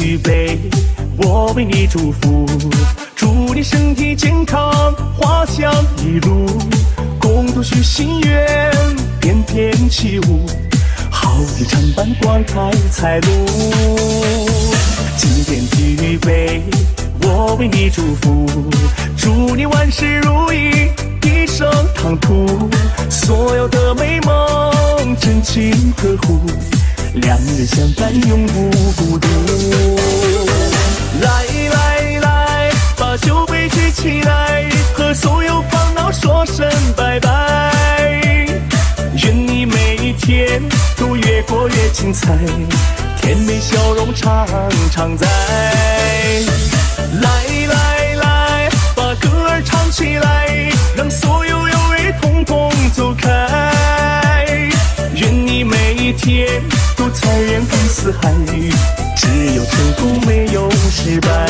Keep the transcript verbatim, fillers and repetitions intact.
预备，我为你祝福，祝你身体健康，花香一路，共度许心愿，翩翩起舞，好运常伴，光开财路。今天预备，我为你祝福，祝你万事如意，一生唐突，所有的美梦真情呵护，两人相伴永不孤独。来来来，把酒杯举起来，和所有烦恼说声拜拜。愿你每一天都越过越精彩，甜美笑容常常在。来来来，把歌儿唱起来，让所有忧郁统统走开。愿你每一天都财源滚四海，只有成功没有失败。